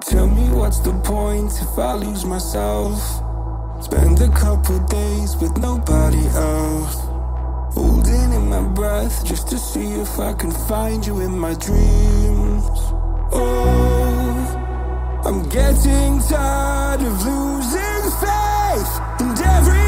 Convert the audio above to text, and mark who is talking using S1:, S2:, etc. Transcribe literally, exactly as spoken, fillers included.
S1: Tell me what's the point if I lose myself? Spend a couple days with nobody else, holding in my breath just to see if I can find you in my dreams. Oh, I'm getting tired of losing faith, and every